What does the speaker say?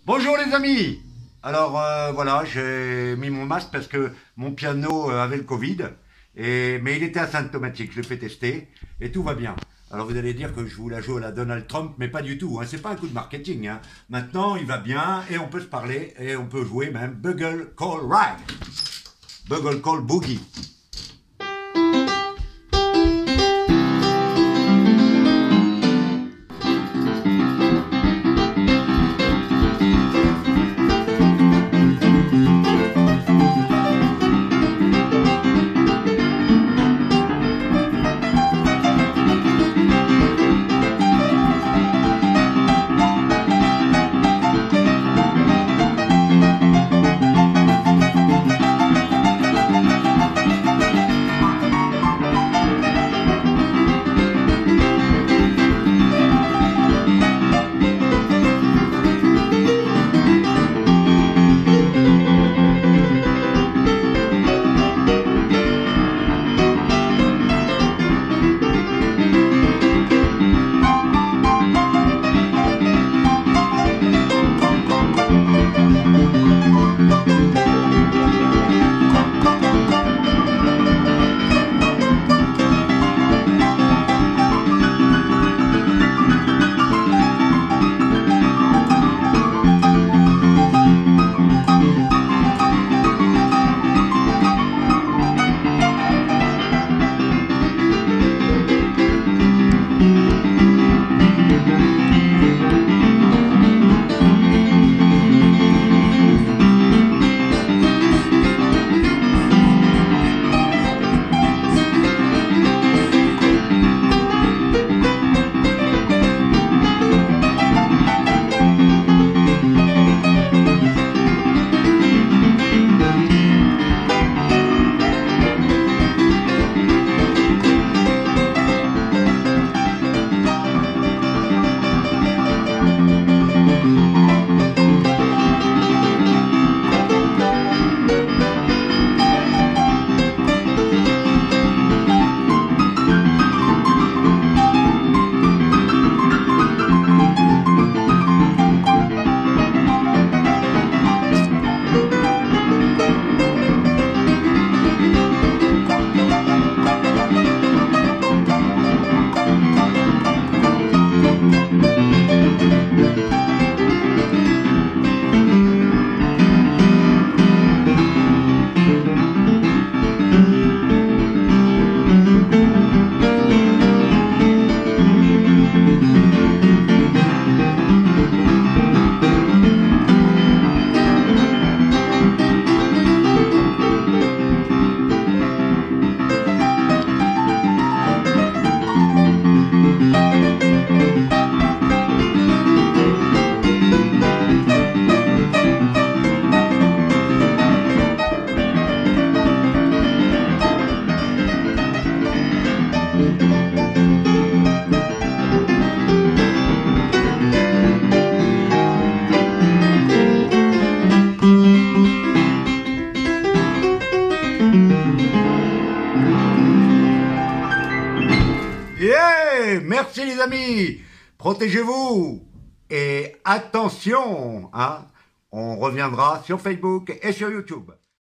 Bonjour les amis. Alors voilà, j'ai mis mon masque parce que mon piano avait le Covid, mais il était asymptomatique, je l'ai fait tester et tout va bien. Alors vous allez dire que je vous la joue à la Donald Trump, mais pas du tout, hein, c'est pas un coup de marketing. Hein. Maintenant il va bien et on peut se parler et on peut jouer même Bugle Call Ride, Bugle Call Boogie. Yeah! Merci les amis. Protégez-vous. Et attention, hein, on reviendra sur Facebook et sur YouTube.